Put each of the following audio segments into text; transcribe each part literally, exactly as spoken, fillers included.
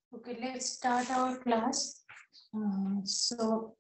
Okay, let's start our class. Uh, so,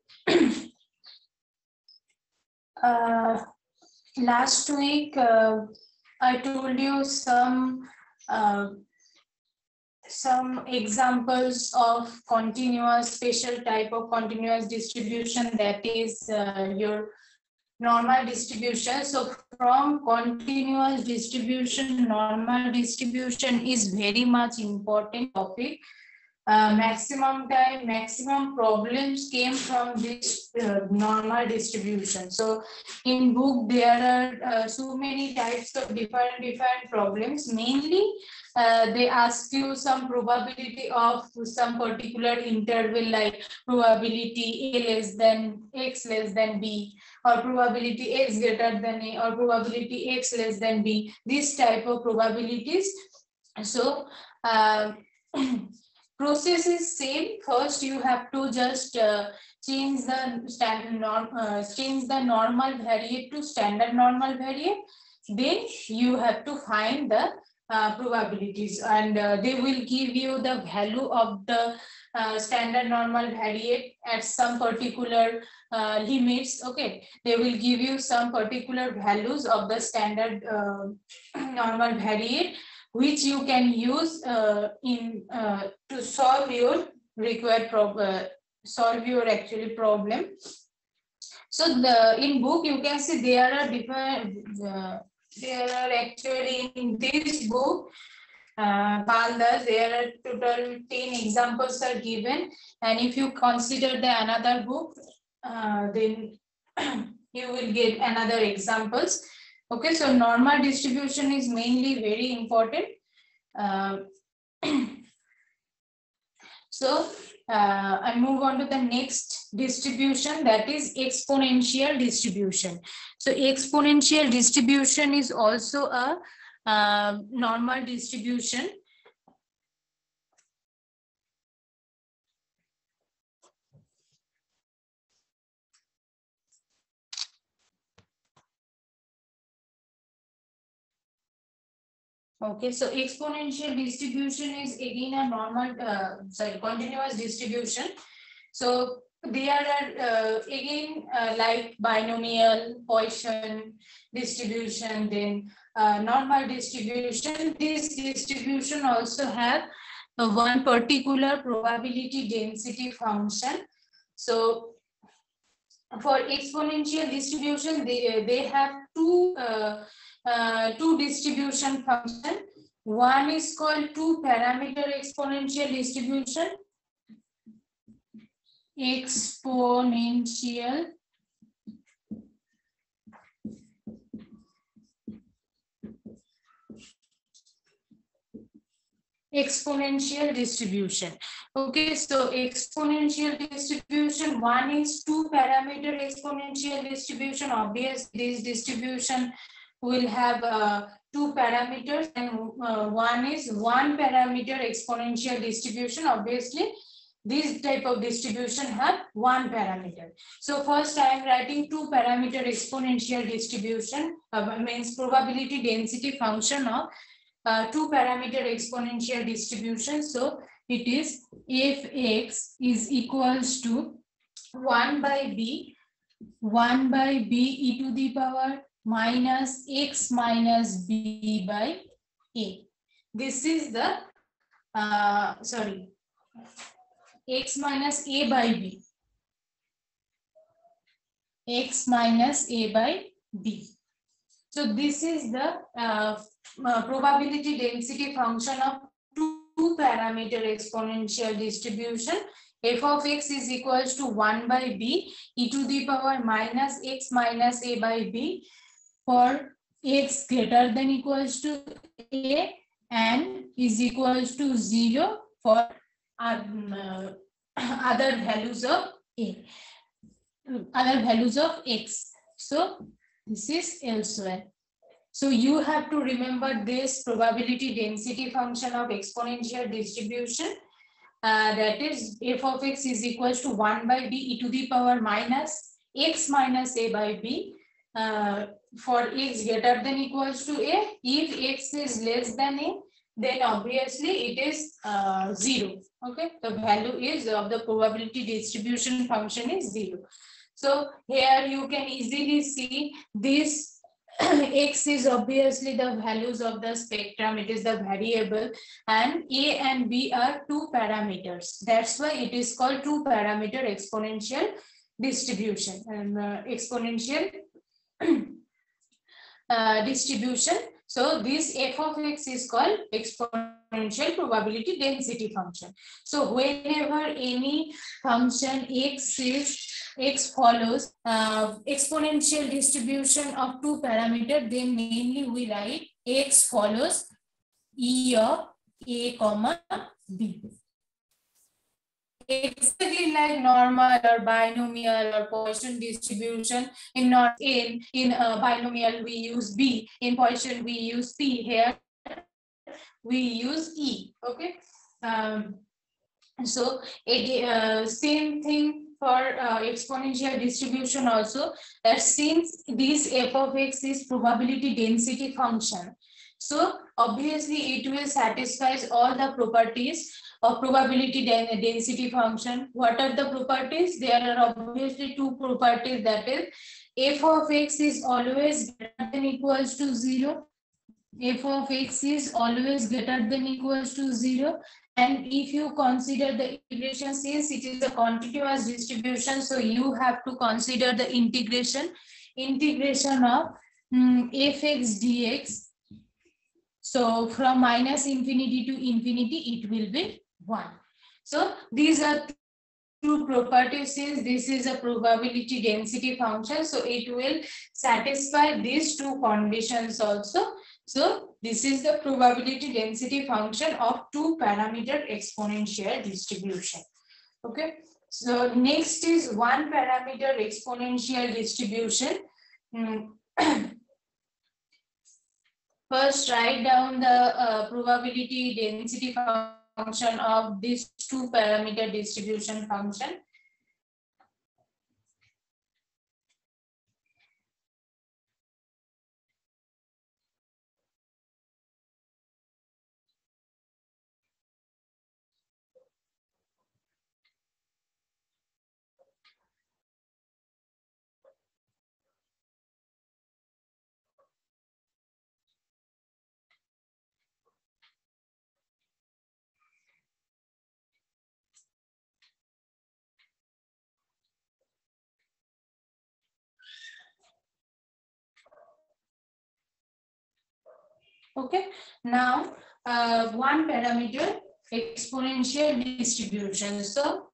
uh, last week uh, I told you some uh, some examples of continuous special type of continuous distribution, that is uh, your normal distribution. So from continuous distribution, normal distribution is very much important topic. Uh, maximum time, maximum problems came from this uh, normal distribution. So in book there are uh, so many types of different different problems. Mainly uh, they ask you some probability of some particular interval, like probability a less than x less than b, or probability x greater than a, or probability x less than b, this type of probabilities. So uh, process is same. First you have to just uh, change the standard norm uh, change the normal variate to standard normal variate. Then you have to find the uh, probabilities, and uh, they will give you the value of the uh, standard normal variate at some particular uh, limits. Okay, they will give you some particular values of the standard uh, normal variate, which you can use uh, in uh, to solve your required problem, uh, solve your actually problem. So the in book you can see there are different uh, there are actually in this book uh, Baldas, there are total ten examples are given, and if you consider the another book, uh, then you will get another examples. Okay, so normal distribution is mainly very important. Uh, so uh, I move on to the next distribution, that is exponential distribution. So exponential distribution is also a uh, normal distribution. Okay, so exponential distribution is again a normal, uh, sorry, continuous distribution. So they are uh, again uh, like binomial, Poisson distribution, then uh, normal distribution. This distribution also have uh, one particular probability density function. So for exponential distribution, they, they have two uh, uh, two distribution function. One is called two parameter exponential distribution, exponential exponential distribution. Okay, so exponential distribution, one is two parameter exponential distribution. Obviously this distribution will have uh, two parameters, and uh, one is one parameter exponential distribution. Obviously this type of distribution have one parameter. So first I am writing two parameter exponential distribution, uh, means probability density function of uh, two parameter exponential distribution. So it is if x is equals to one by b, one by b e to the power minus x minus b by a. This is the uh, sorry x minus a by b, x minus a by b. So this is the uh, uh, probability density function of two parameter exponential distribution. F of x is equals to one by b e to the power minus x minus a by b for x greater than equals to a and is equals to zero for um, uh, other values of a, other values of x. So this is elsewhere. So you have to remember this probability density function of exponential distribution. Uh, that is f of x is equals to one by b e to the power minus x minus a by b uh, for x greater than equals to a. If x is less than a, then obviously it is uh, zero. Okay, the value is of the probability distribution function is zero. So here you can easily see this x is obviously the values of the spectrum, it is the variable, and a and b are two parameters. That's why it is called two parameter exponential distribution and uh, exponential uh, distribution. So this f of x is called exponential probability density function. So whenever any function x is x follows uh, exponential distribution of two parameter, then mainly we write x follows e of a comma b. Exactly like normal or binomial or Poisson distribution. In not in in uh, binomial we use b, in Poisson we use p. Here we use e. Okay. Um, so it, uh, same thing for uh, exponential distribution also, that since this f of x is probability density function, so obviously it will satisfy all the properties of probability density function. What are the properties? There are obviously two properties, that is f of x is always greater than equals to zero. F of x is always greater than equals to zero. And if you consider the integration, since it is a continuous distribution, so you have to consider the integration, integration of um, fx dx. So from minus infinity to infinity, it will be one. So these are two properties. Since this is a probability density function, so it will satisfy these two conditions also. So this is the probability density function of two parameter exponential distribution. Okay. So next is one parameter exponential distribution. Hmm. First, write down the uh, probability density function of this two parameter distribution function. Okay, now uh, one parameter exponential distribution. So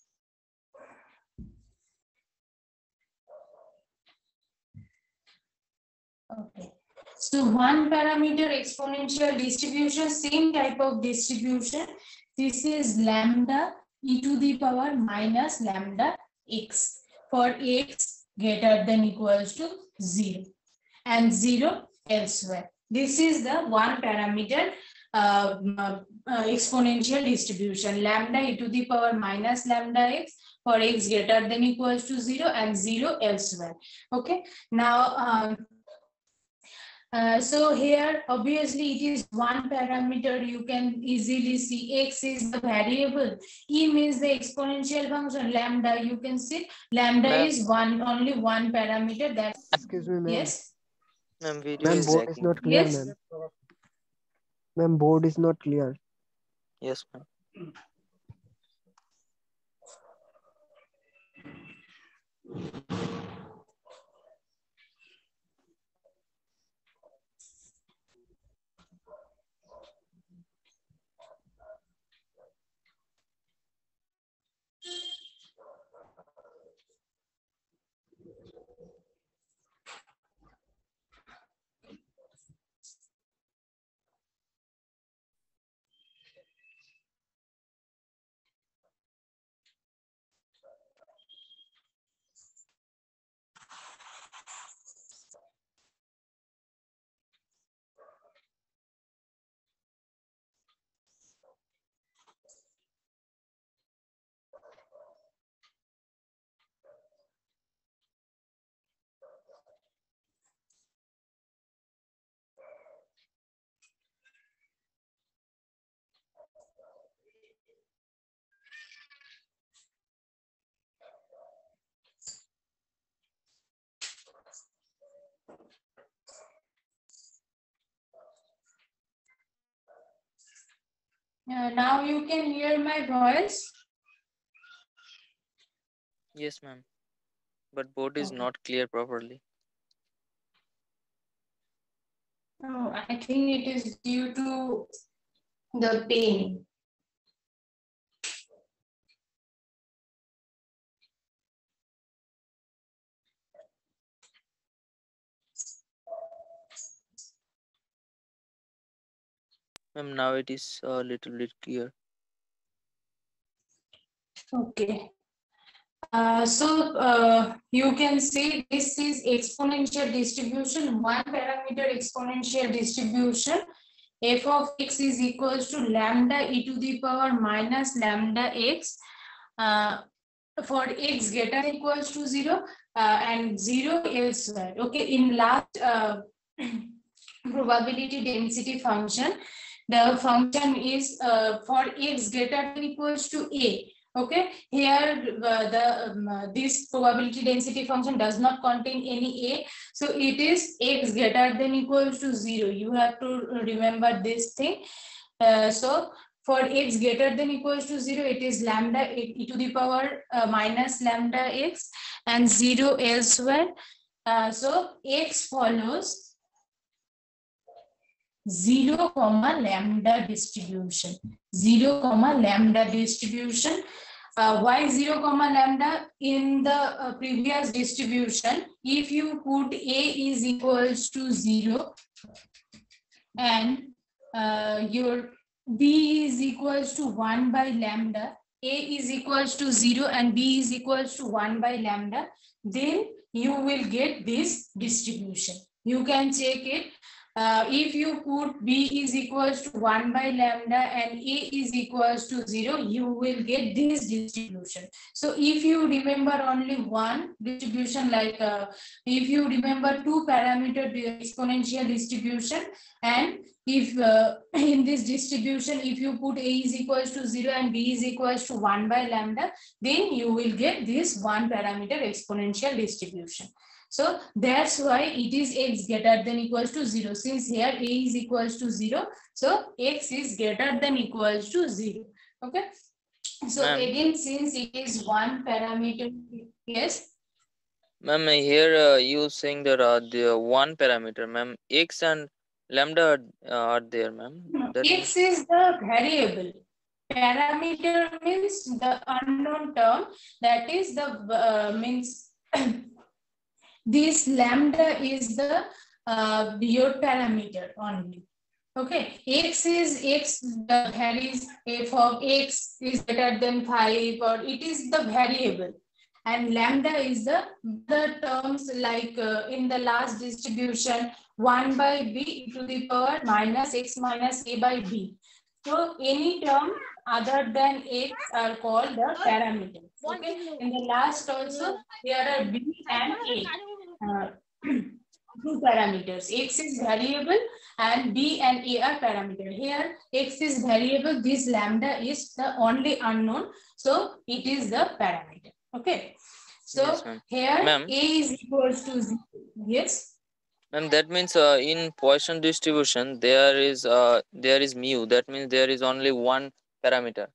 okay, so one parameter exponential distribution, same type of distribution. This is lambda e to the power minus lambda x for x greater than equals to zero and zero elsewhere. This is the one parameter uh, uh, exponential distribution, lambda e to the power minus lambda x for x greater than equals to zero and zero elsewhere. Okay, now um, uh, so here obviously it is one parameter. You can easily see x is the variable, e means the exponential function, lambda you can see lambda is one, only one parameter. That excuse me, ma'am. Yes. Ma'am, video Ma'am, is board is lagging. not clear, Yes. ma'am. Ma'am, board is not clear. Yes, ma'am. Uh, now you can hear my voice. Yes, ma'am. But board is Okay. not clear properly. Oh, I think it is due to the pain. Ma'am, now it is a little bit clear. Okay. Uh, so uh, you can see this is exponential distribution, one parameter exponential distribution. F of x is equals to lambda e to the power minus lambda x uh, for x greater than equals to zero uh, and zero elsewhere. Okay, in last uh, probability density function, the function is uh, for x greater than equals to a. Okay, here uh, the um, uh, this probability density function does not contain any a, so it is x greater than equals to zero. You have to remember this thing. Uh, so for x greater than equals to zero, it is lambda e to the power uh, minus lambda x and zero elsewhere. Uh, so x follows zero comma lambda distribution. Zero comma lambda distribution. Uh, why zero comma lambda? In the uh, previous distribution, if you put a is equals to zero and uh, your b is equals to one by lambda, a is equals to zero and b is equals to one by lambda, then you will get this distribution. You can check it. Uh, if you put b is equals to one by lambda and a is equals to zero, you will get this distribution. So if you remember only one distribution, like uh, if you remember two parameter exponential distribution, and if uh, in this distribution, if you put a is equals to zero and b is equals to one by lambda, then you will get this one parameter exponential distribution. So that's why it is x greater than equals to zero. Since here a is equals to zero, so x is greater than equals to zero. Okay. So Ma'am, again, since it is one parameter, yes. ma'am, here uh, you saying that uh, the one parameter, ma'am, x and lambda are, uh, are there, ma'am. That X means is the variable. Parameter means the unknown term. That is the uh, means this lambda is the uh, your parameter only. Okay, x is x the varies. F of x is greater than five, or it is the variable, and lambda is the the terms, like uh, in the last distribution, one by b to the power minus x minus a by b. So any term other than x are called the parameters. Okay, in the last also there are b and a. Uh, two parameters. X is variable and b and a are parameter. Here x is variable, this lambda is the only unknown, so it is the parameter. Okay, yes, so ma'am. here Ma'am, a is equals to zero. Yes. ma'am, that means uh, in Poisson distribution there is uh there is mu. That means there is only one parameter.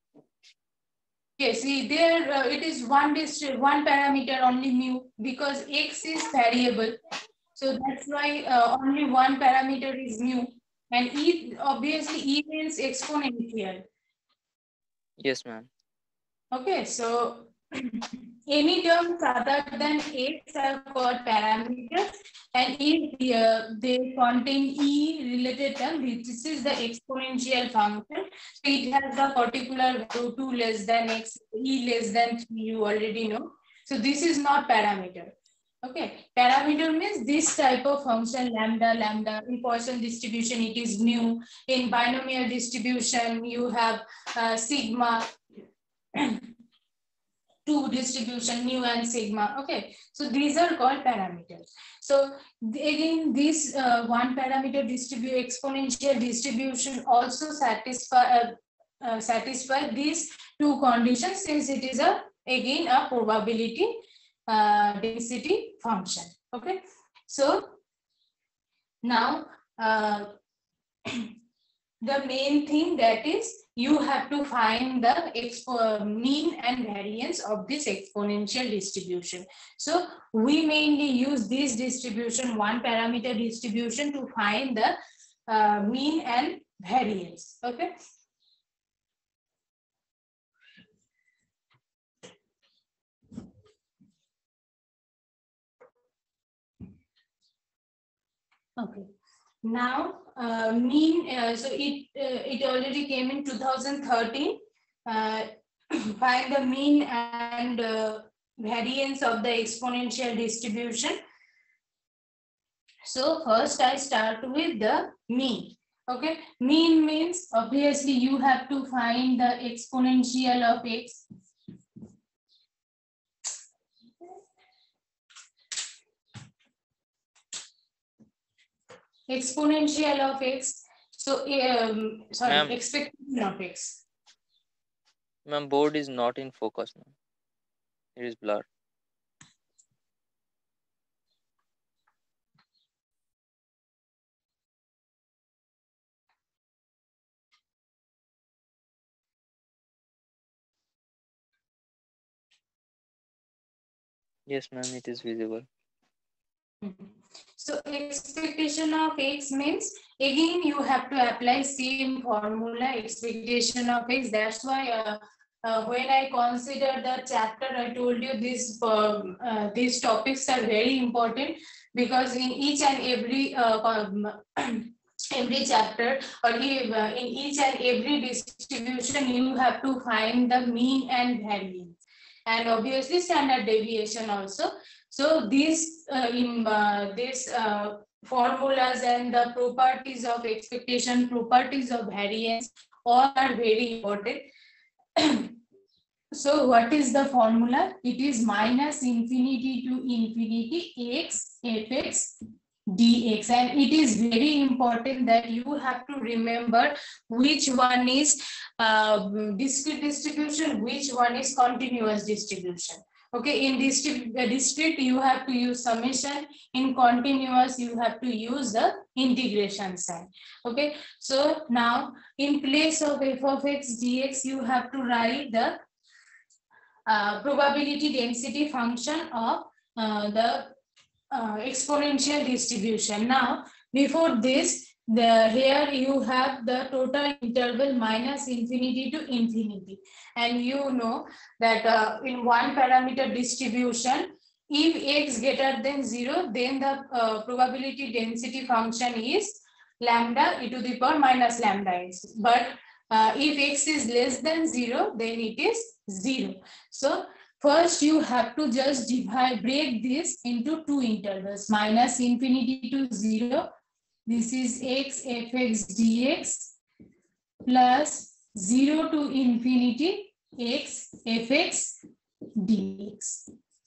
Yes, see there uh, it is one dist one parameter only mu, because x is variable. So that's why uh, only one parameter is mu, and e obviously e means exponential. Yes, ma'am. Okay, so any terms other than x are called parameters, and if uh, they contain e related term, this is the exponential function. So it has the particular value two less than x, e less than three, you already know. So this is not parameter. Okay, parameter means this type of function, lambda, lambda. In Poisson distribution, it is mu. In binomial distribution, you have uh, sigma. Two distribution, mu and sigma. Okay, so these are called parameters. So again, this uh, one parameter distribute exponential distribution also satisfy uh, uh, satisfy these two conditions, since it is a again a probability uh, density function. Okay, so now uh, the main thing, that is you have to find the expo mean and variance of this exponential distribution. So we mainly use this distribution, one parameter distribution, to find the uh, mean and variance. Okay. Okay. Now, uh, mean, uh, so it uh, it already came in two thousand thirteen. Uh, find the mean and uh, variance of the exponential distribution. So first I start with the mean. Okay, mean means obviously you have to find the exponential of x. Exponential of x. So um, sorry, expectation of x. Ma'am, board is not in focus now. It is blurred. Yes, ma'am, it is visible. So expectation of x means, again you have to apply same formula, expectation of x. That's why uh, uh, when I consider the chapter, I told you this uh, uh, these topics are very important, because in each and every uh, every chapter, or in each and every distribution, you have to find the mean and variance, and obviously standard deviation also. So these uh, in uh, this uh, formulas and the properties of expectation, properties of variance, all are very important. So what is the formula? It is minus infinity to infinity x fx dx, and it is very important that you have to remember which one is uh, discrete distribution, which one is continuous distribution. Okay, in district, district you have to use summation, in continuous you have to use the integration sign. Okay, so now in place of f of x dx, you have to write the uh, probability density function of uh, the uh, exponential distribution. Now, before this, the here you have the total interval minus infinity to infinity, and you know that uh, in one parameter distribution, if x greater than zero, then the uh, probability density function is lambda e to the power minus lambda x. But uh, if x is less than zero, then it is zero. So first, you have to just divide, break this into two intervals, minus infinity to zero. This is x fx dx, plus zero to infinity x fx dx.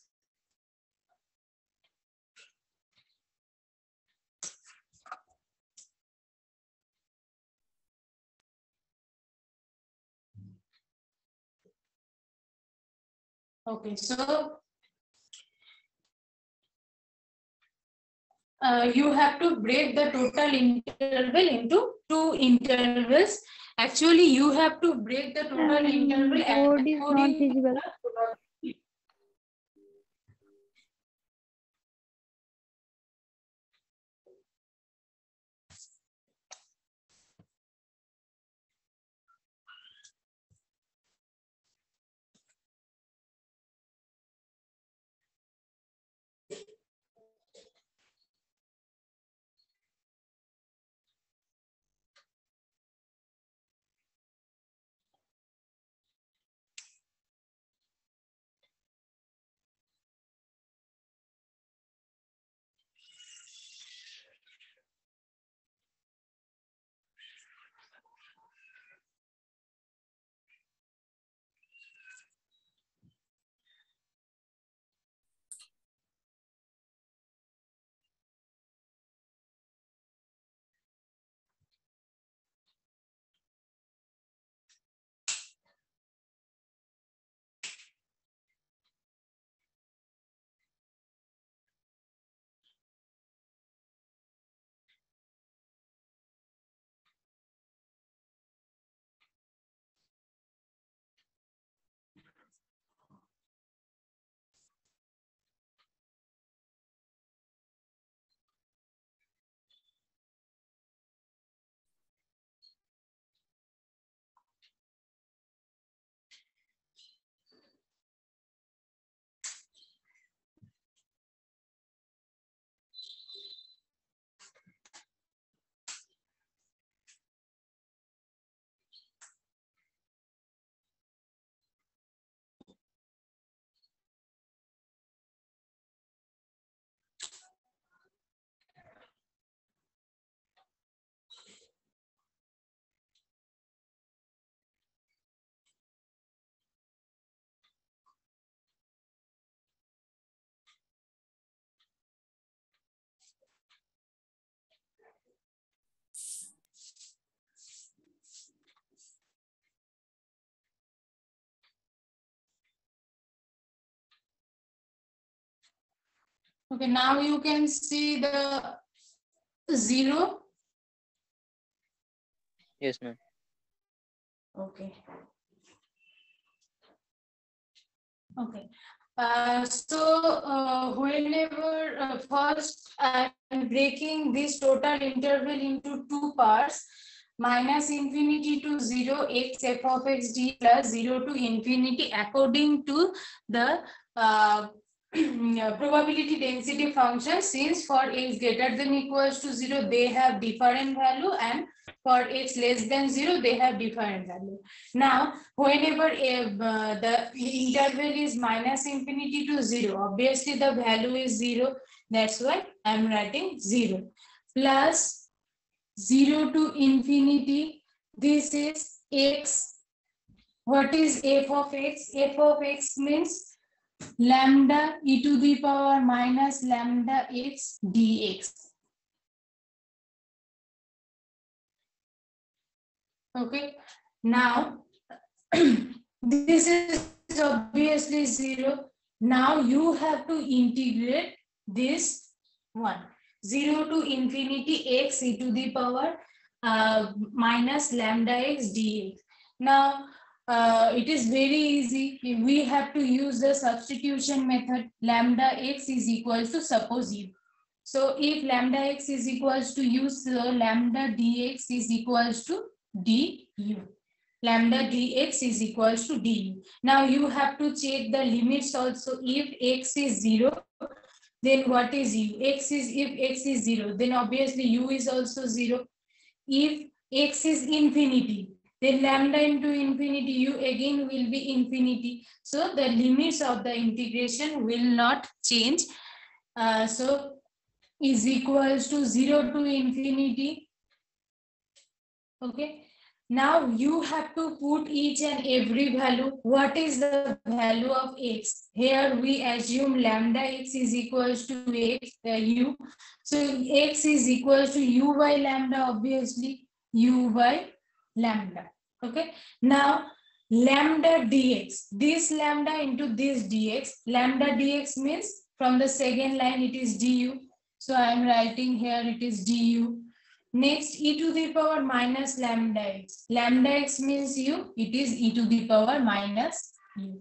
Okay, so uh, you have to break the total interval into two intervals. Actually, you have to break the total Um, interval board is not visible. Okay, now you can see the zero. Yes, ma'am. Okay. Okay. Uh, so uh, whenever uh, first I'm breaking this total interval into two parts, minus infinity to zero x f of x d plus zero to infinity according to the uh, probability density function, since for x greater than equals to zero they have different value and for x less than zero they have different value. Now whenever if, uh, the interval is minus infinity to zero, obviously the value is zero, that's why I'm writing zero, plus zero to infinity, this is x. What is f of x? F of x means lambda e to the power minus lambda x dx. Okay, now this is obviously zero. Now you have to integrate this one. zero to infinity x e to the power uh, minus lambda x dx. Now uh, it is very easy. We have to use the substitution method. Lambda x is equal to, suppose u. So if lambda x is equals to u, so lambda dx is equals to du. Lambda dx is equals to du. Now you have to check the limits also. If x is zero, then what is u? X is, if x is zero, then obviously u is also zero. If x is infinity, then lambda into infinity, u again will be infinity. So the limits of the integration will not change. Uh, so is equals to zero to infinity. Okay. Now you have to put each and every value. What is the value of x? Here we assume lambda x is equals to x, uh, u. So x is equals to u by lambda, obviously u by lambda. Okay. Now lambda dx, this lambda into this dx, lambda dx means from the second line it is du. So I am writing here it is du. Next, e to the power minus lambda x. Lambda x means u, it is e to the power minus u.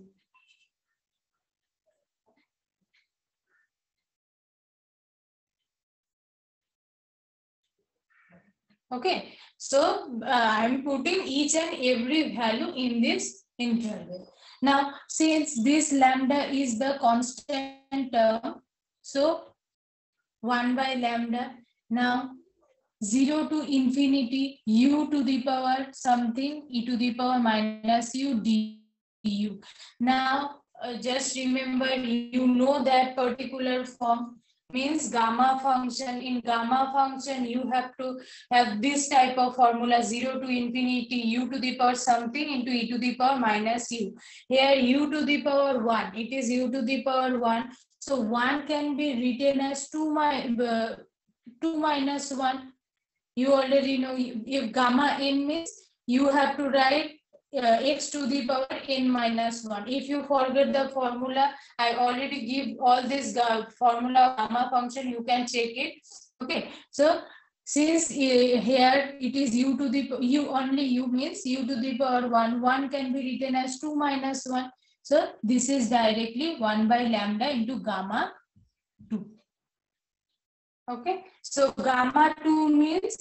Okay, so uh, I'm putting each and every value in this interval. Now, since this lambda is the constant term, so one by lambda. Now, zero to infinity, u to the power something, e to the power minus u du. Now, uh, just remember, you know that particular form means gamma function. In gamma function, you have to have this type of formula, zero to infinity, u to the power something into e to the power minus u. Here, u to the power one, it is u to the power one. So one can be written as two, my, uh, two minus one. You already know, if gamma n means you have to write uh, x to the power n minus one. If you forget the formula, I already give all this uh, formula gamma function, you can check it. Okay, so since uh, here it is u to the u, only u means u to the power one, one can be written as two minus one. So this is directly one by lambda into gamma two. Okay, so gamma two means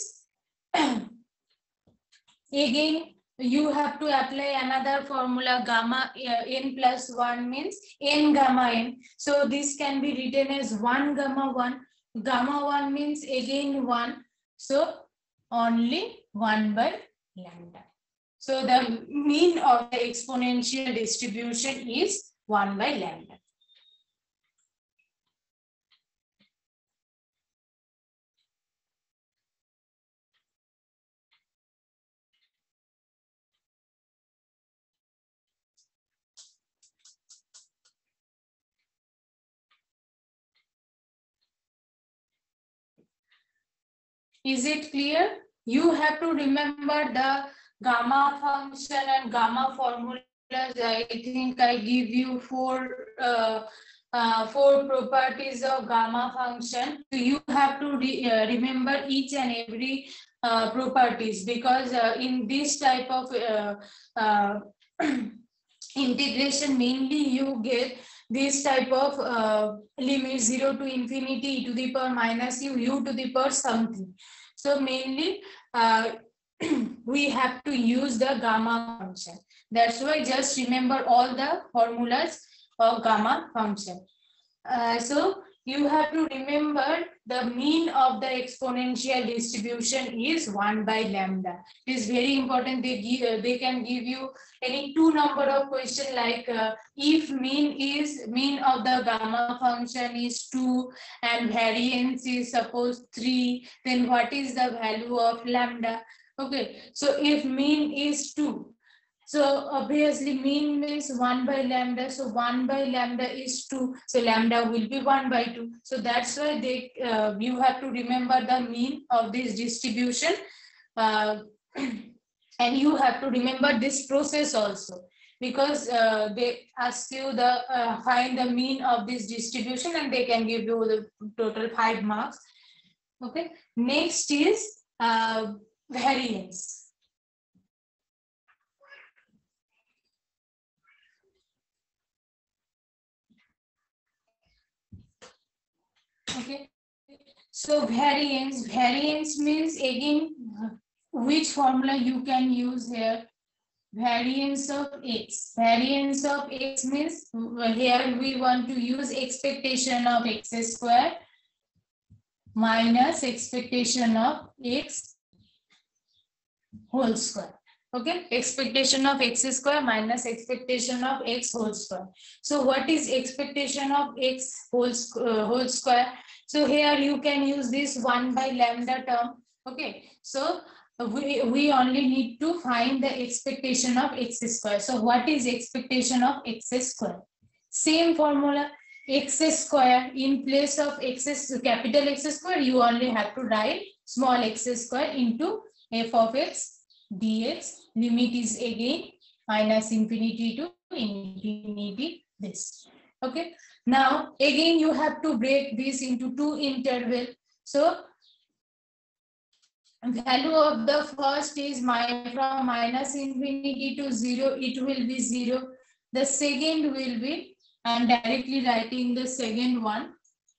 again you have to apply another formula, gamma uh, n plus one means n gamma n. So this can be written as one gamma one. Gamma one means again one. So only one by lambda. So the mean of the exponential distribution is one by lambda. Is it clear? You have to remember the gamma function and gamma formulas. I think I give you four uh, uh, four properties of gamma function. So you have to re, uh, remember each and every uh, properties, because uh, in this type of uh, uh, integration, mainly you get this type of uh, limit zero to infinity e to the power minus u, u to the power something. So mainly uh, we have to use the gamma function. That's why just remember all the formulas of gamma function. Uh, so you have to remember the mean of the exponential distribution is one by lambda. It is very important. They give, uh, they can give you any two number of question like uh, if mean is mean of the gamma function is two and variance is suppose three, then what is the value of lambda? Okay, so if mean is two, so obviously mean means one by lambda. So one by lambda is two. So lambda will be one by two. So that's why they uh, you have to remember the mean of this distribution. Uh, and you have to remember this process also, because uh, they ask you the uh, find the mean of this distribution and they can give you the total five marks. Okay. Next is uh, variance. Okay, so variance, variance means again which formula you can use here. Variance of x. Variance of x means here we want to use expectation of x square minus expectation of x whole square. Okay, expectation of x square minus expectation of x whole square. So what is expectation of x whole, uh, whole square? So here you can use this one by lambda term. Okay, so we, we only need to find the expectation of x square. So what is expectation of x square? Same formula, x square in place of x, capital X square, you only have to write small x square into f of x dx. Limit is again minus infinity to infinity this. Okay, now again you have to break this into two interval. So value of the first is my from minus infinity to zero, it will be zero. The second will be, I am directly writing the second one.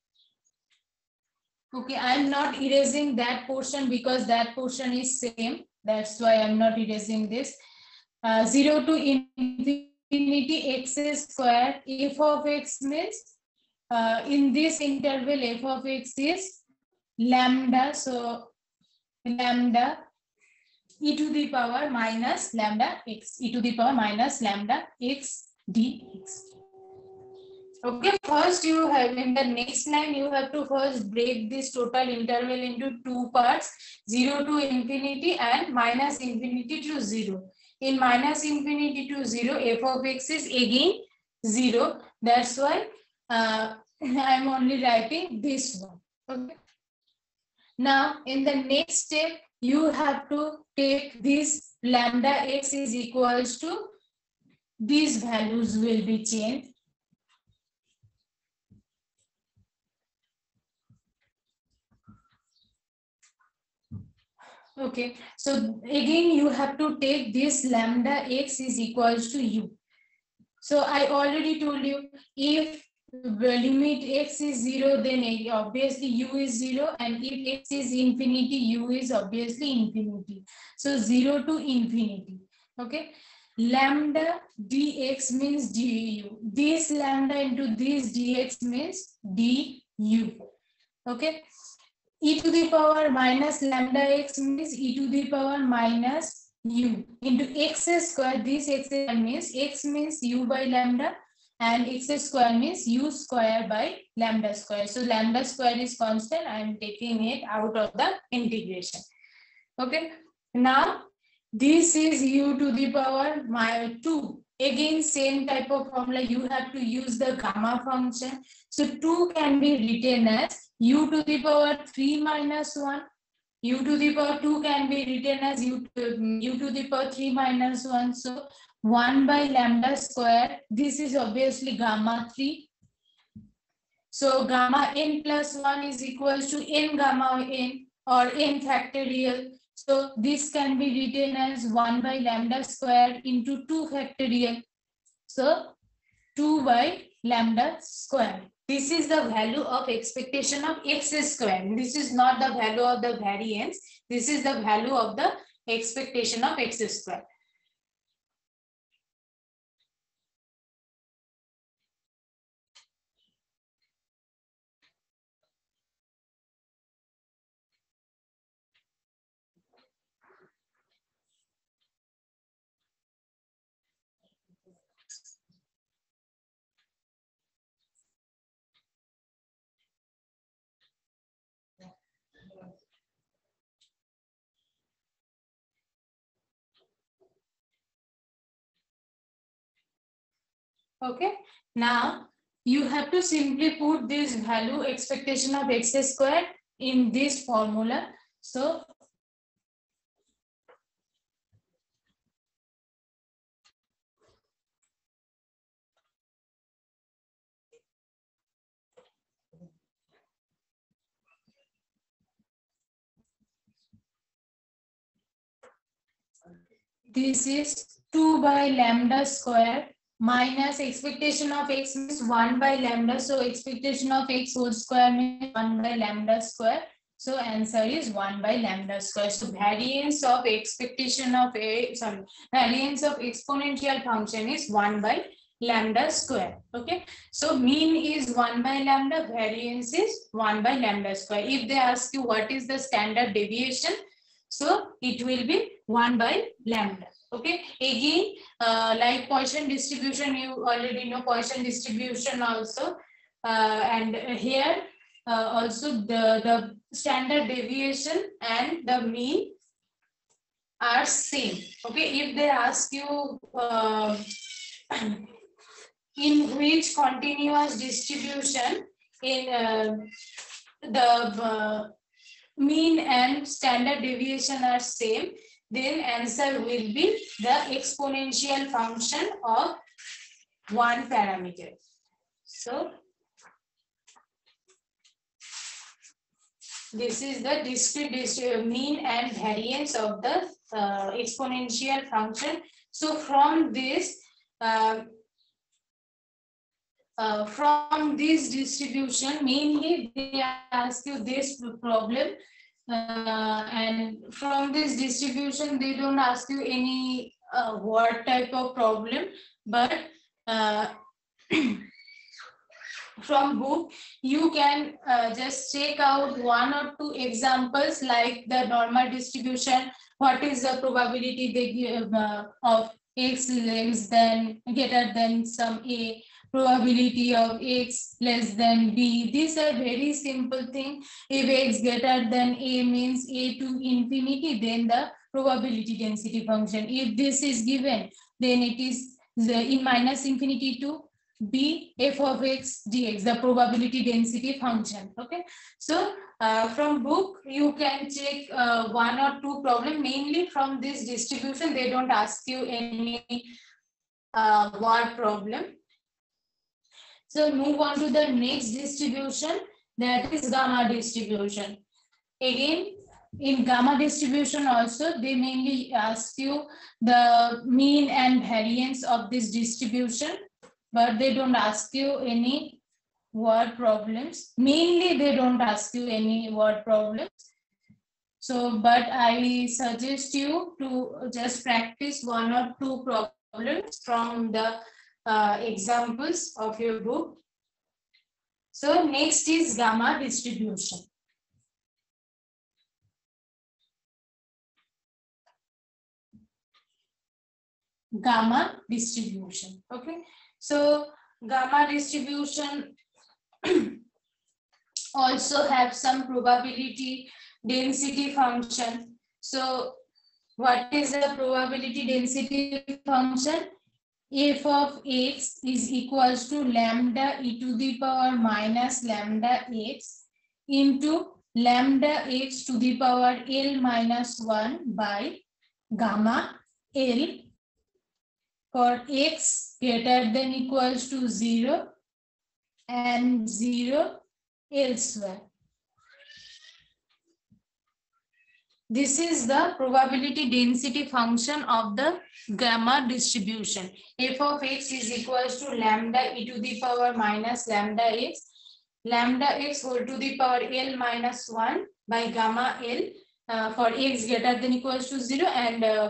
Okay, I am not erasing that portion because that portion is same. That's why I'm not erasing this. Uh, zero to infinity x square, f of x means uh, in this interval f of x is lambda. So lambda e to the power minus lambda x, e to the power minus lambda x dx. Okay, first you have in the next line, you have to first break this total interval into two parts, zero to infinity and minus infinity to zero. In minus infinity to zero, f of x is again zero. That's why uh, I am only writing this one. Okay. Now, in the next step, you have to take this lambda x is equals to, these values will be changed. Okay, so again you have to take this lambda x is equals to u. So I already told you, if the limit x is zero, then obviously u is zero, and if x is infinity, u is obviously infinity. So zero to infinity. Okay, lambda dx means du. This lambda into this dx means du. Okay. E to the power minus lambda x means e to the power minus u into x square. This x means x means u by lambda and x square means u square by lambda square. So lambda square is constant. I am taking it out of the integration. Okay. Now this is u to the power my two. Again, same type of formula. You have to use the gamma function. So two can be written as u to the power three minus one. U to the power two can be written as u to, u to the power three minus one. So one by lambda square. This is obviously gamma three. So gamma n plus one is equals to n gamma n or n factorial. So this can be written as one by lambda square into two factorial. So two by lambda square. This is the value of expectation of x square. This is not the value of the variance. This is the value of the expectation of x square. Okay, now you have to simply put this value expectation of x square in this formula. So this is two by lambda square minus expectation of x means one by lambda. So expectation of x whole square means one by lambda square. So answer is one by lambda square. So variance of expectation of a sorry variance of exponential function is one by lambda square. Okay. So mean is one by lambda, variance is one by lambda square. If they ask you what is the standard deviation, so it will be one by lambda. Okay. Again, uh, like Poisson distribution, you already know Poisson distribution also. Uh, and here uh, also the, the standard deviation and the mean are same. Okay. If they ask you uh, in which continuous distribution in uh, the uh, mean and standard deviation are same, then answer will be the exponential function of one parameter. So this is the discrete mean and variance of the uh, exponential function. So from this uh, uh, from this distribution, mainly they ask you this problem. Uh, and from this distribution, they don't ask you any uh, word type of problem, but uh, from book, you can uh, just check out one or two examples like the normal distribution. What is the probability they give uh, of x less than greater than some a, probability of x less than b. These are very simple thing. If x greater than a means a to infinity, then the probability density function. If this is given, then it is the in minus infinity to b f of x dx, the probability density function. Okay, so uh, from book you can check uh, one or two problem. Mainly from this distribution, they don't ask you any uh, word problem. So move on to the next distribution, that is gamma distribution. Again, in gamma distribution also, they mainly ask you the mean and variance of this distribution, but they don't ask you any word problems. Mainly, they don't ask you any word problems. So, but I suggest you to just practice one or two problems from the uh, examples of your book. So, next is gamma distribution. Gamma distribution. Okay, so gamma distribution also have some probability density function. So what is the probability density function? F of x is equals to lambda e to the power minus lambda x into lambda x to the power L minus one by gamma L for x greater than equals to zero and zero elsewhere. This is the probability density function of the gamma distribution. F of x is equals to lambda e to the power minus lambda x, lambda x whole to the power L minus one by gamma L uh, for x greater than equals to zero and uh,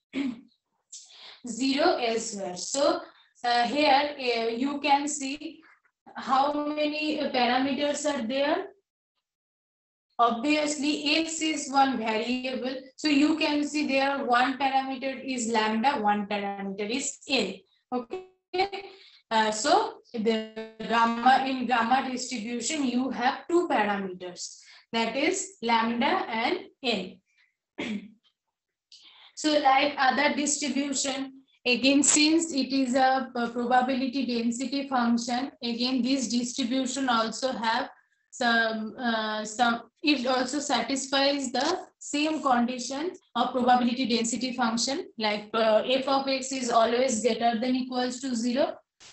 zero elsewhere. So uh, here uh, you can see how many parameters are there. Obviously, x is one variable. So you can see there one parameter is lambda, one parameter is L. Okay. Uh, so the gamma in gamma distribution, you have two parameters. That is lambda and L. So like other distribution, again, since it is a probability density function, again, this distribution also have some, uh, some, it also satisfies the same condition of probability density function, like uh, f of x is always greater than equals to zero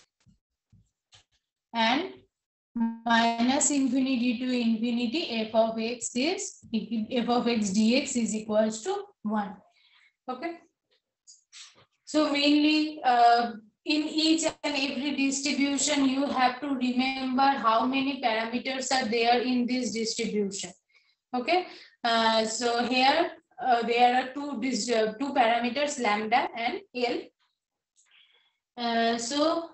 and minus infinity to infinity f of x is, f of x dx is equals to one. Okay. So mainly uh, in each and every distribution, you have to remember how many parameters are there in this distribution. Okay. Uh, so here uh, there are two, uh, two parameters, lambda and L. Uh, so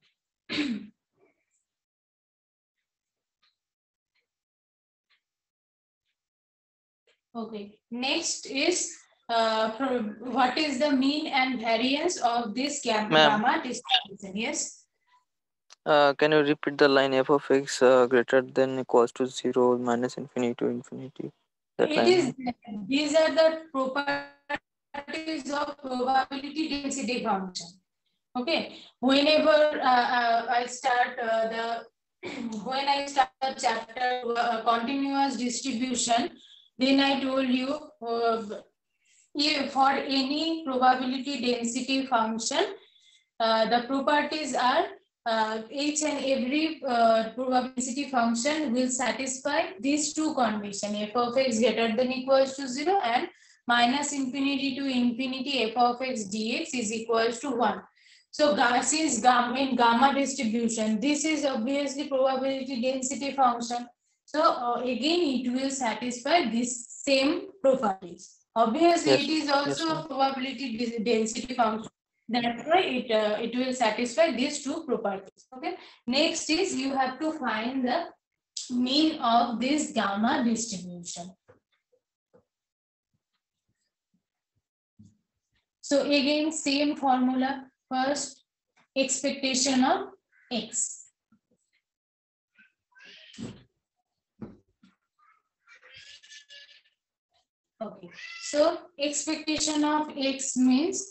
okay. Next is uh, what is the mean and variance of this gamma distribution? Yes. Uh, can you repeat the line f of x uh, greater than equals to zero minus infinity to infinity? That it line. Is, these are the properties of probability density function. Okay. Whenever uh, uh, I start uh, the, when I start the chapter uh, continuous distribution, then I told you uh, if for any probability density function, uh, the properties are uh, each and every uh, probability density function will satisfy these two conditions, f of x greater than equals to zero and minus infinity to infinity f of x dx is equals to one. So since gamma in gamma distribution, this is obviously probability density function. So uh, again, it will satisfy this same properties. Obviously, Yes. it is also Yes, a probability density function. That's why it uh, it will satisfy these two properties. Okay. Next is you have to find the mean of this gamma distribution. So again, same formula. First, expectation of x. Okay. So expectation of x means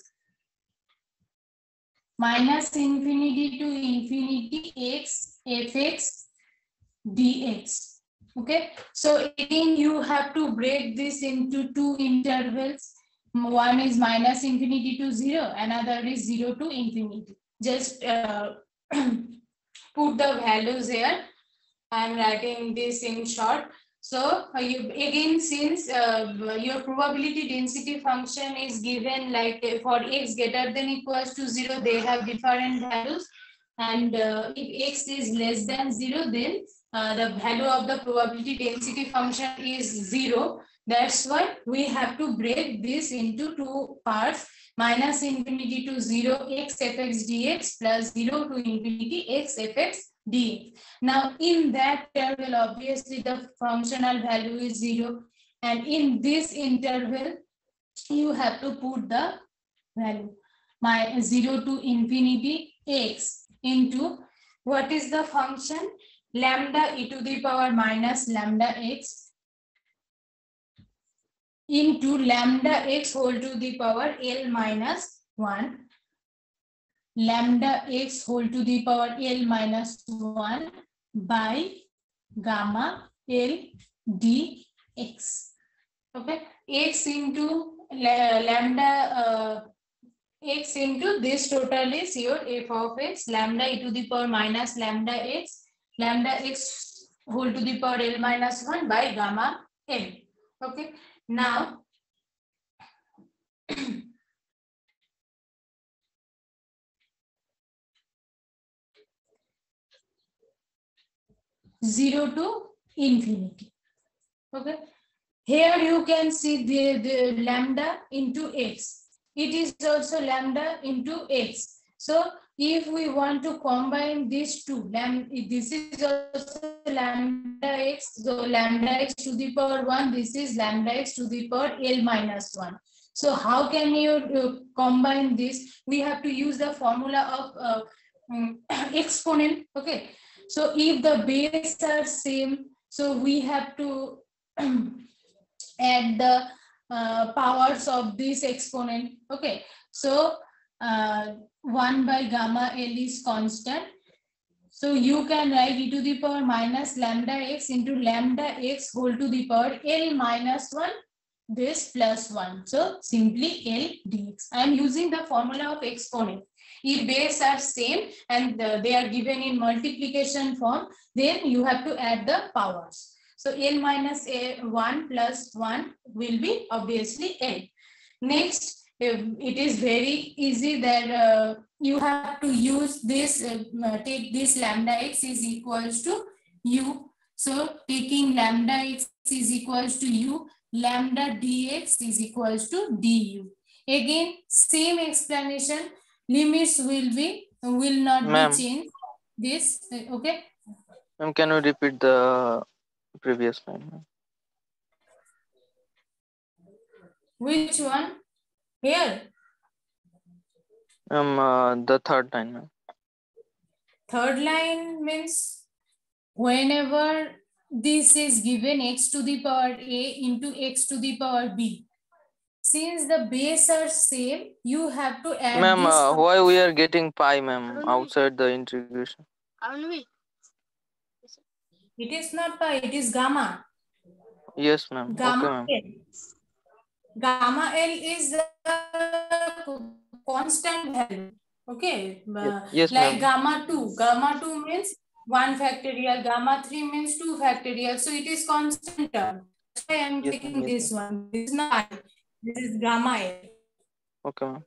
minus infinity to infinity x fx dx. Okay. So again, you have to break this into two intervals. One is minus infinity to zero, another is zero to infinity. Just uh, put the values here. I'm writing this in short. So uh, you, again, since uh, your probability density function is given like uh, for x greater than equals to zero, they have different values. And uh, if x is less than zero, then uh, the value of the probability density function is zero. That's why we have to break this into two parts, minus infinity to zero x fx dx plus zero to infinity x fx dx. Now in that interval, obviously the functional value is zero. And in this interval, you have to put the value, my zero to infinity x into what is the function? Lambda e to the power minus lambda x into lambda x whole to the power L minus one, lambda x whole to the power L minus one by gamma L dx. Okay, x into lambda uh, x into this total is your f of x, lambda e to the power minus lambda x lambda x whole to the power L minus one by gamma L. Okay, now zero to infinity. Okay, here you can see the, the lambda into x. It is also lambda into x. So if we want to combine these two, lambda, this is also lambda x, so lambda x to the power one, this is lambda x to the power L minus one. So how can you uh, combine this? We have to use the formula of uh, um, exponent. Okay, so if the base are same, so we have to add the uh, powers of this exponent. Okay, so uh, one by gamma L is constant. So you can write e to the power minus lambda x into lambda x whole to the power L minus one, this plus one. So simply L dx. I am using the formula of exponent. If base are same and uh, they are given in multiplication form, then you have to add the powers. So L minus a one plus one will be obviously L. Next, it is very easy that uh, you have to use this, uh, take this lambda x is equals to u. So taking lambda x is equals to u, lambda dx is equals to du. Again, same explanation, limits will be, will not be changed. This, okay? Ma'am, can you repeat the previous line? Which one? Here. Um, uh, the third line, ma'am. Third line means whenever this is given x to the power a into x to the power b. Since the base are same, you have to add ma'am, this. Uh, why we are getting pi, ma'am, outside the integration? It is not pi, it is gamma. Yes, ma'am. Gamma Okay, ma'am. L. Gamma L is the constant value. Okay. Uh, Yes, like ma'am. gamma two. Gamma two means one factorial. Gamma three means two factorial. So it is constant term. That's why I am Yes, taking yes, this one. This is not pi. This is gamma L. Okay, ma'am.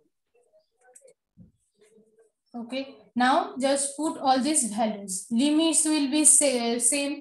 Okay. Now just put all these values. Limits will be say, same.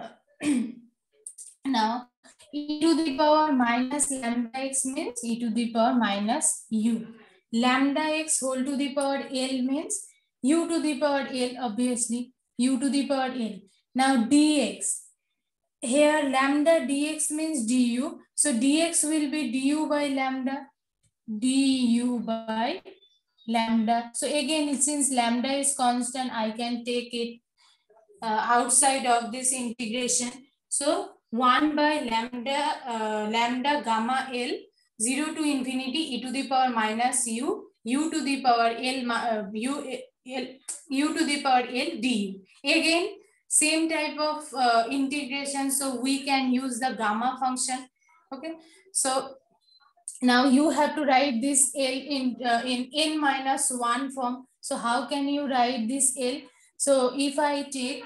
Now e to the power minus lambda x means e to the power minus u. Lambda x whole to the power L means u to the power L, obviously u to the power L. Now dx. Here lambda dx means du. So dx will be du by lambda. Du by lambda. So again, since lambda is constant, I can take it uh, outside of this integration. So one by lambda uh, lambda gamma L, zero to infinity e to the power minus u, u to the power L, uh, u, L, u to the power L du. Again, same type of uh, integration, so we can use the gamma function. Okay, so now you have to write this L in uh, in n minus one form. So how can you write this L? So if I take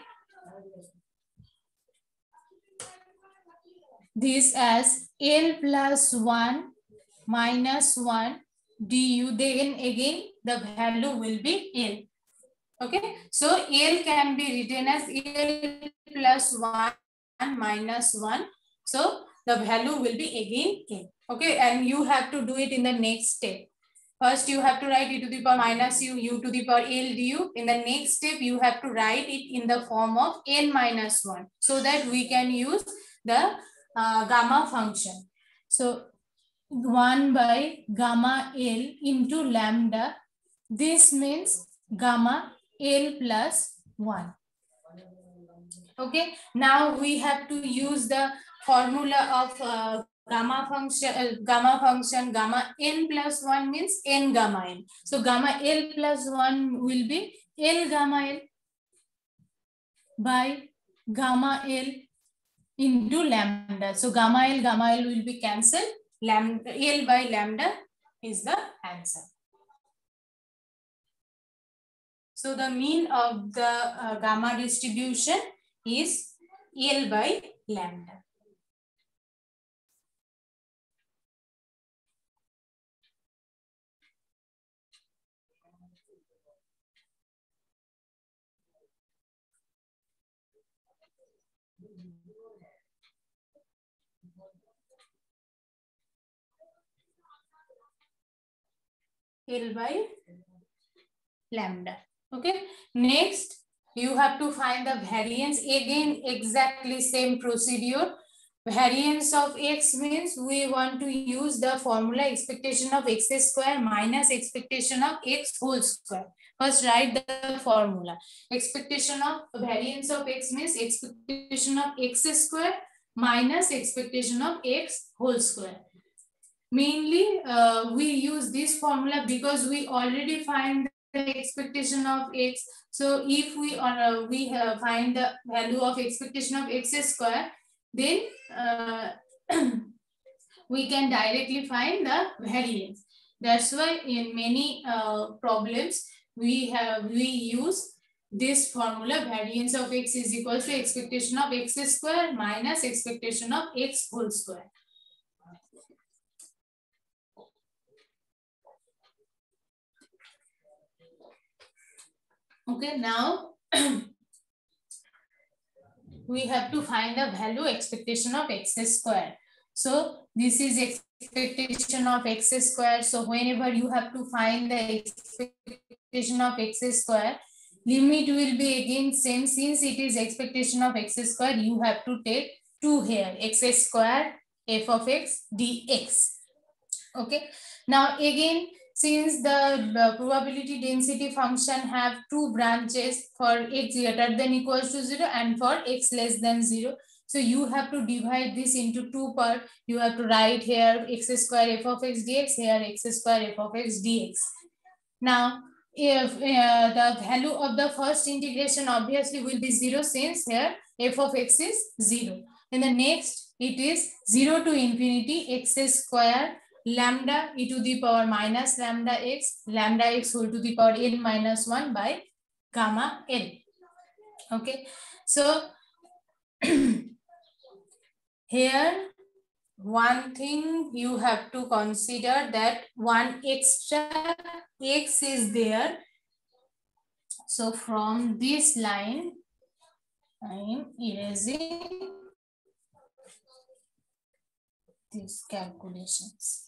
this as L plus one minus one du, then again the value will be L. Okay, so L can be written as L plus one minus one. So the value will be again L. Okay, and you have to do it in the next step. First, you have to write e to the power minus u, u to the power L du. In the next step, you have to write it in the form of n minus one, so that we can use the uh, gamma function. So one by gamma L into lambda. This means gamma L plus one. Okay, now we have to use the formula of uh, gamma function, uh, gamma function, gamma n plus one means n gamma n. So gamma L plus one will be L gamma L by gamma L into lambda. So gamma L, gamma L will be cancelled. Lambda, L by lambda is the answer. So the mean of the uh, gamma distribution is L by lambda. L by lambda. Okay. Next, you have to find the variance. Again, exactly same procedure. Variance of x means we want to use the formula expectation of x square minus expectation of x whole square. First, write the formula. Expectation of variance of x means expectation of x square minus expectation of x whole square. Mainly, uh, we use this formula because we already find the expectation of x. So if we uh, we uh, find the value of expectation of x square, then uh, we can directly find the variance. That's why in many uh, problems we have we use this formula. Variance of x is equal to expectation of x square minus expectation of x whole square. Okay, now we have to find the value expectation of x square. So this is expectation of x square. So whenever you have to find the expectation of x square, limit will be again same. Since it is expectation of x square, you have to take two here, x square f of x dx. Okay, now again, since the, the probability density function have two branches for x greater than equals to zero and for x less than zero. So you have to divide this into two parts. You have to write here x square f of x dx, here x square f of x dx. Now, if uh, the value of the first integration obviously will be zero, since here f of x is zero. In the next, it is zero to infinity x square lambda e to the power minus lambda x, lambda x whole to the power n minus one by gamma n. Okay, so here one thing you have to consider, that one extra x is there. So from this line, I am erasing these calculations.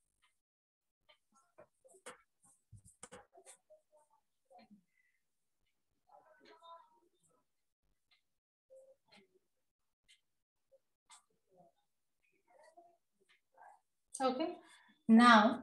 Okay, now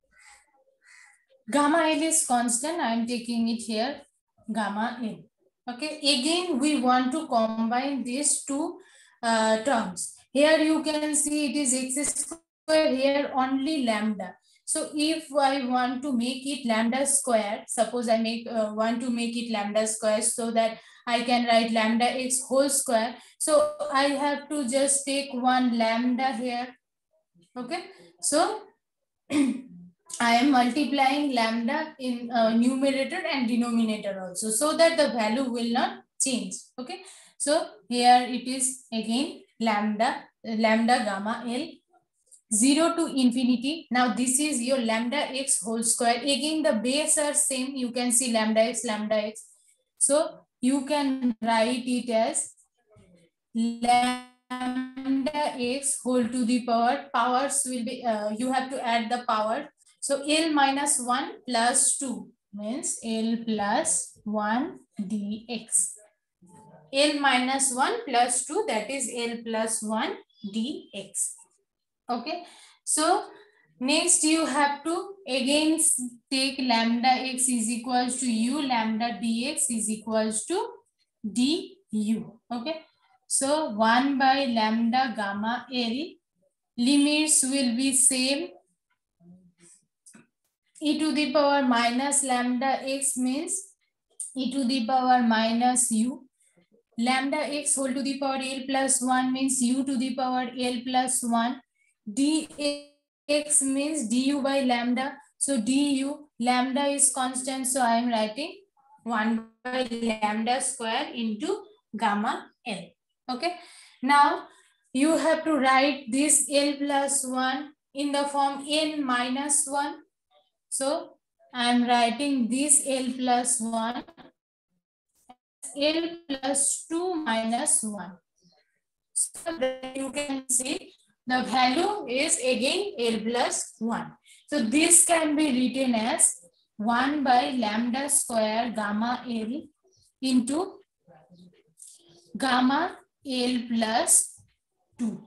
gamma L is constant. I am taking it here, gamma L. Okay, again we want to combine these two uh, terms. Here you can see it is x square, here only lambda. So if I want to make it lambda square, suppose I make uh, want to make it lambda square so that I can write lambda x whole square. So I have to just take one lambda here. Okay, so I am multiplying lambda in uh, numerator and denominator also, so that the value will not change. Okay, so here it is again lambda, lambda gamma L, zero to infinity. Now this is your lambda x whole square. Again the base are same. You can see lambda x, lambda x. So you can write it as lambda x whole to the power, powers will be, uh, you have to add the power. So L minus one plus two means L plus one dx. L minus one plus two, that is L plus one dx. Okay, so next you have to again take lambda x is equals to u, lambda dx is equals to du. Okay, so one by lambda gamma L, limits will be same. E to the power minus lambda x means e to the power minus u. Lambda x whole to the power L plus one means u to the power L plus one. Dx means du by lambda. So du, lambda is constant, so I am writing one by lambda square into gamma L. Okay. Now you have to write this L plus one in the form N minus one. So I am writing this L plus one L plus two minus one. So that you can see the value is again L plus one. So this can be written as one by lambda square gamma L into gamma L plus two.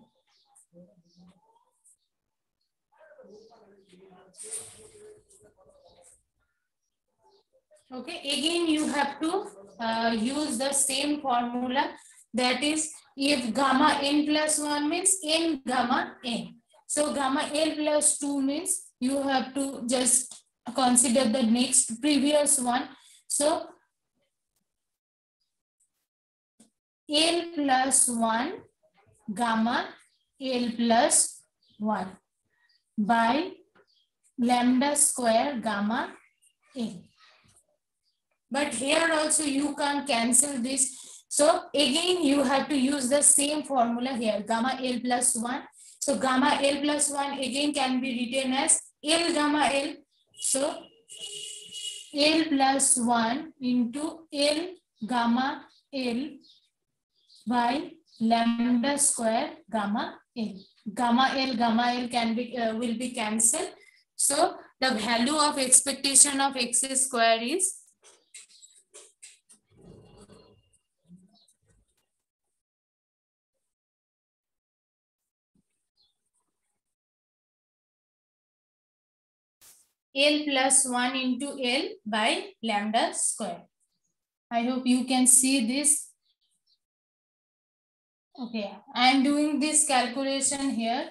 Okay, again you have to uh, use the same formula, that is if gamma n plus one means n gamma n. So gamma L plus two means you have to just consider the next previous one. So L plus one gamma L plus one by lambda square gamma n. But here also you can cancel this. So again you have to use the same formula here, gamma L plus one. So gamma L plus one again can be written as L gamma L. So L plus one into L gamma L by lambda square gamma L. Gamma L, gamma L can be uh, will be cancelled. So the value of expectation of x square is L plus one into L by lambda square. I hope you can see this. Okay, I am doing this calculation here.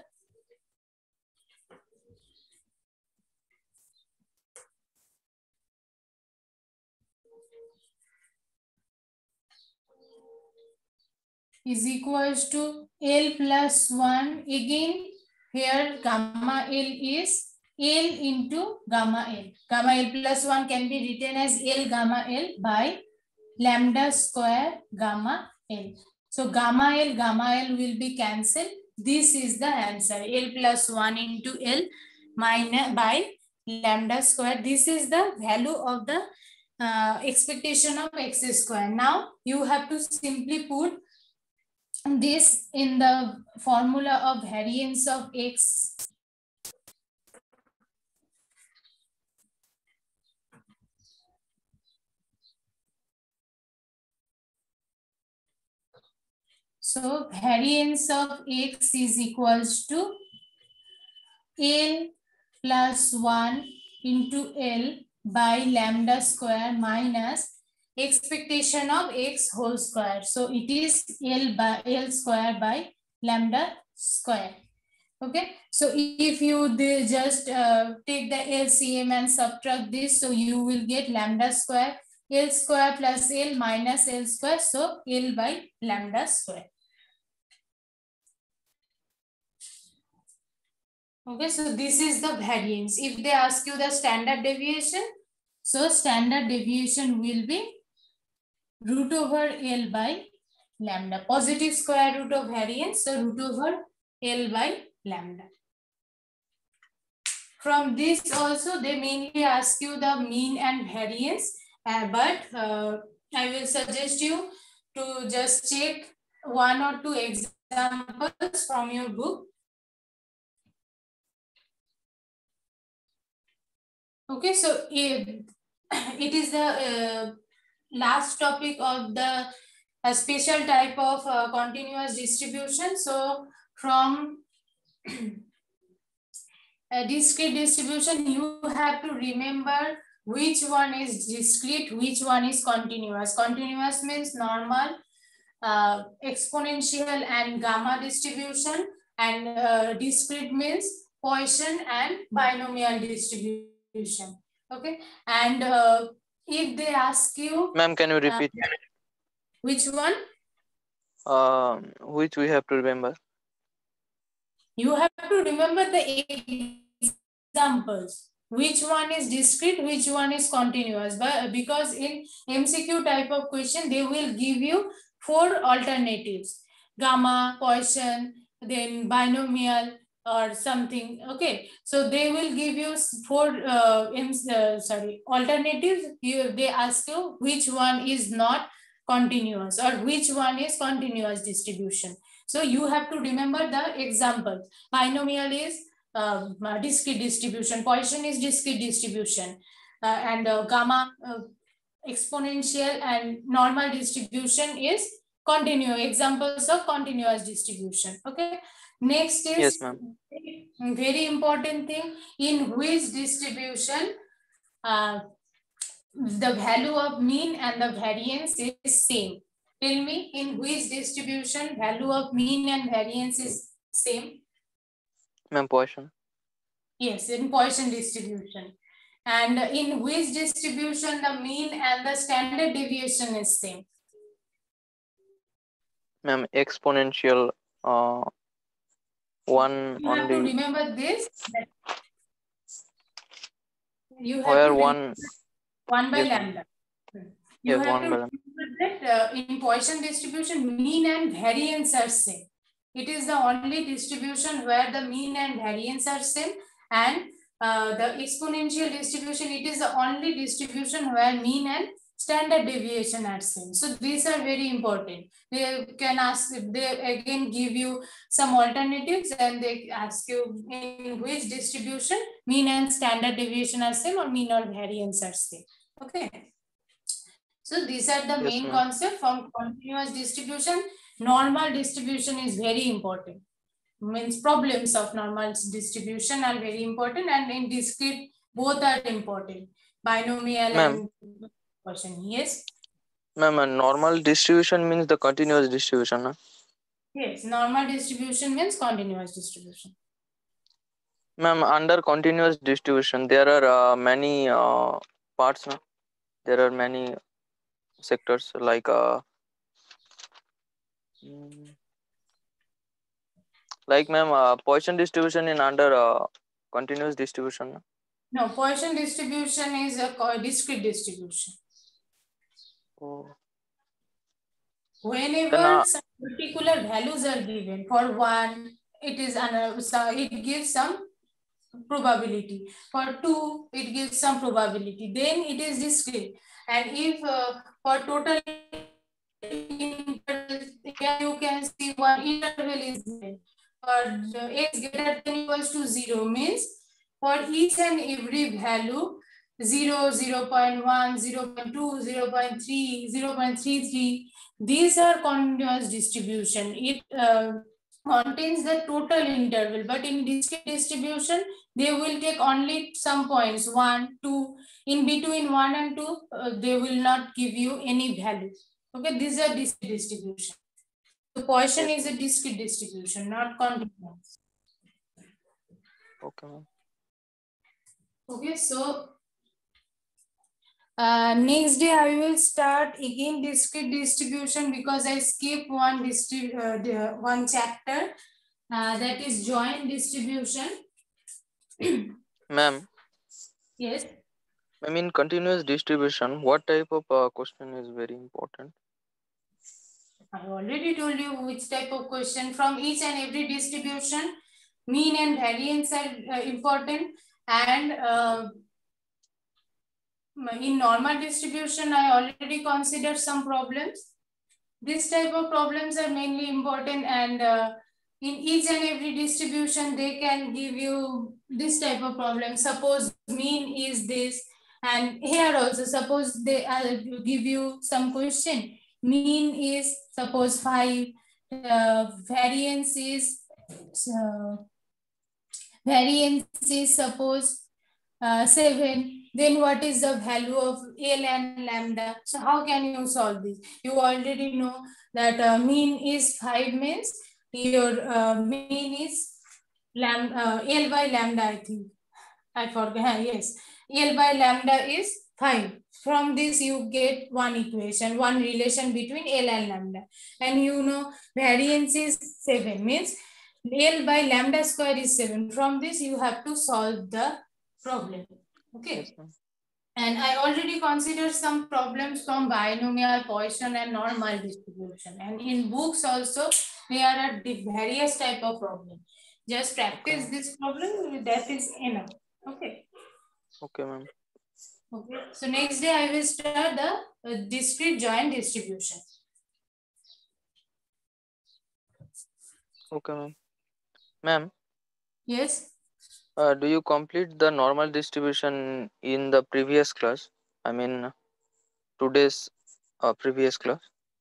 Is equals to L plus one. Again, here gamma L is L into gamma L. Gamma L plus one can be written as L gamma L by lambda square gamma L. So gamma L, gamma L will be cancelled. This is the answer. L plus one into L minus by lambda square. This is the value of the uh, expectation of x square. Now you have to simply put this in the formula of variance of x. So variance of x is equals to L plus one into L by lambda square minus expectation of x whole square. So it is L by L square by lambda square. Okay, so if you just uh, take the L C M and subtract this, so you will get lambda square, L square plus L minus L square, so L by lambda square. Okay, so this is the variance. If they ask you the standard deviation, so standard deviation will be root over L by lambda. Positive square root of variance, so root over L by lambda. From this also, they mainly ask you the mean and variance, uh, but uh, I will suggest you to just check one or two examples from your book. Okay, so it, it is the uh, last topic of the uh, special type of uh, continuous distribution. So from a discrete distribution, you have to remember which one is discrete, which one is continuous. Continuous means normal, uh, exponential and gamma distribution, and uh, discrete means Poisson and binomial distribution. Okay, and uh, if they ask you, ma'am, can you repeat? Uh, which one? Uh, which we have to remember? You have to remember the examples. which one is discrete, which one is continuous. But because in M C Q type of question, they will give you four alternatives: gamma, Poisson, then binomial, or something. Okay, so they will give you four uh, uh, sorry alternatives. You, they ask you which one is not continuous or which one is continuous distribution. So you have to remember the examples. Binomial is uh, discrete distribution, Poisson is discrete distribution, uh, and uh, gamma uh, exponential and normal distribution is continuous, examples of continuous distribution. Okay, next is Yes, ma'am. very important thing, in which distribution uh, the value of mean and the variance is same. Tell me, in which distribution value of mean and variance is same? Ma'am, Poisson. Yes, in Poisson distribution. And in which distribution the mean and the standard deviation is same? Ma'am, exponential uh, one You have to only. remember this. You have Where to one. one by Yes, lambda. You yes, have one to by remember that uh, in Poisson distribution, mean and variance are same. It is the only distribution where the mean and variance are same, and uh, the exponential distribution, it is the only distribution where mean and standard deviation are same. So these are very important. They can ask, they again give you some alternatives, and they ask you in which distribution mean and standard deviation are same or mean or variance are same. Okay. So these are the yes, main ma'am. concept from continuous distribution. Normal distribution is very important. Means problems of normal distribution are very important, and in discrete both are important. Binomial and Poisson. Yes. Ma'am, a normal distribution means the continuous distribution. Huh? Yes, normal distribution means continuous distribution. Ma'am, under continuous distribution, there are uh, many uh, parts. No? There are many sectors like uh, like ma'am, uh, Poisson distribution in under uh, continuous distribution. No? No, Poisson distribution is a discrete distribution. Oh. Whenever Then, uh, some particular values are given, for one, it is an, so it gives some probability. For two, it gives some probability. Then it is discrete. And if uh, for total interval, you can see one interval is given. For x greater than equals to zero means for each and every value, zero, zero point one, zero point two, zero point three, zero point three three, these are continuous distribution. It uh, contains the total interval, but in discrete distribution, they will take only some points, one, two. In between one and two, uh, they will not give you any values. Okay, these are discrete distribution. So Poisson is a discrete distribution, not continuous. okay. Okay, so uh, next day I will start again discrete distribution, because I skip one distri uh, one chapter, uh, that is joint distribution. Ma'am. Yes. I mean, continuous distribution, what type of uh, question is very important? I already told you which type of question. From each and every distribution, mean and variance are uh, important. And uh, in normal distribution, I already considered some problems. This type of problems are mainly important, and uh, in each and every distribution, they can give you this type of problem. Suppose mean is this, and here also, suppose they uh, give you some question. Mean is suppose five, uh, variance is uh, variance is suppose uh, seven. Then what is the value of L and lambda? So how can you solve this? You already know that uh, mean is five means your uh, mean is lambda, uh, L by lambda, I think. I forgot, yes. L by lambda is five. From this you get one equation, one relation between L and lambda. And you know variance is seven, means L by lambda square is seven. From this you have to solve the problem. Okay. Yes, ma'am. And I already considered some problems from binomial, Poisson, and normal distribution. And in books also, there are the various type of problem. Just practice Okay. this problem, that is enough. Okay. Okay, ma'am. Okay. So next day I will start the uh, discrete joint distribution. Okay, ma'am. Ma'am, Yes. uh, do you complete the normal distribution in the previous class? I mean, today's uh, previous class?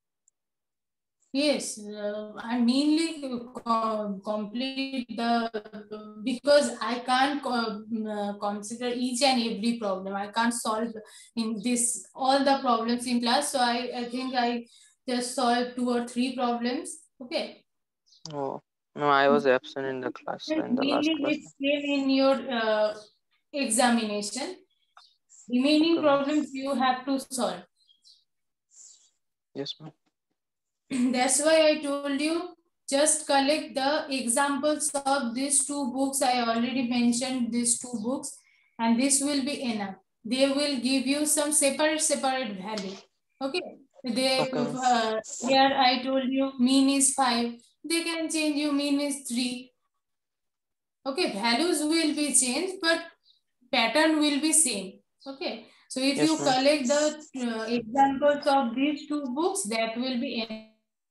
Yes, uh, I mainly co- complete the because I can't uh, consider each and every problem. I can't solve in this all the problems in class. So I, I think I just solved two or three problems. Okay. Oh, no, I was absent in the class, in the last Mainly class. which came in your uh, examination. Remaining Okay, ma'am. problems you have to solve. Yes, ma'am. That's why I told you just collect the examples of these two books. I already mentioned these two books, and this will be enough. They will give you some separate separate value. Okay. They Okay, ma'am. uh, here I told you mean is five. They can change you mean is three. Okay, values will be changed, but pattern will be same. Okay. So if Yes, you ma'am. collect the uh, examples of these two books, that will be enough.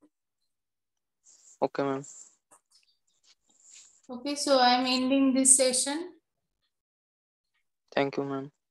Okay, ma'am. Okay, so I'm ending this session. Thank you, ma'am.